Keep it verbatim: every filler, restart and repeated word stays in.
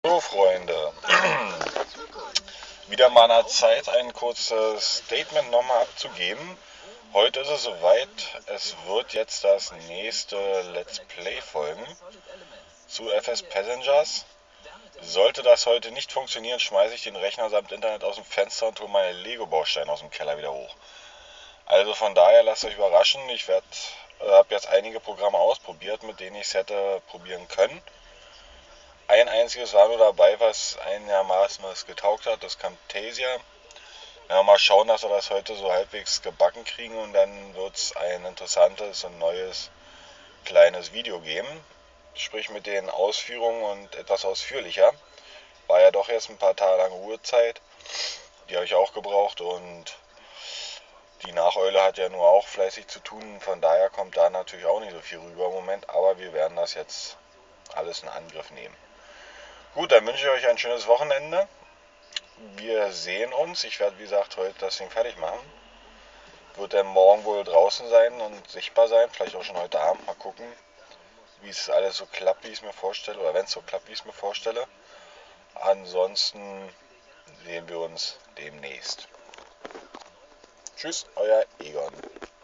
So Freunde, wieder mal an der Zeit, ein kurzes Statement nochmal abzugeben. Heute ist es soweit, es wird jetzt das nächste Let's Play folgen zu F S Passengers. Sollte das heute nicht funktionieren, schmeiße ich den Rechner samt Internet aus dem Fenster und hole meine Lego-Bausteine aus dem Keller wieder hoch. Also von daher lasst euch überraschen, ich äh, habe jetzt einige Programme ausprobiert, mit denen ich es hätte probieren können. Ein einziges war nur dabei, was einigermaßen was getaugt hat, das Camtasia. Ja, mal schauen, dass wir das heute so halbwegs gebacken kriegen und dann wird es ein interessantes und neues kleines Video geben. Sprich mit den Ausführungen und etwas ausführlicher. War ja doch jetzt ein paar Tage lang Ruhezeit. Die habe ich auch gebraucht und die Nacheule hat ja nur auch fleißig zu tun. Von daher kommt da natürlich auch nicht so viel rüber im Moment. Aber wir werden das jetzt alles in Angriff nehmen. Gut, dann wünsche ich euch ein schönes Wochenende. Wir sehen uns. Ich werde, wie gesagt, heute das Ding fertig machen. Wird dann morgen wohl draußen sein und sichtbar sein. Vielleicht auch schon heute Abend. Mal gucken, wie es alles so klappt, wie ich es mir vorstelle. Oder wenn es so klappt, wie ich es mir vorstelle. Ansonsten sehen wir uns demnächst. Tschüss, euer Egon.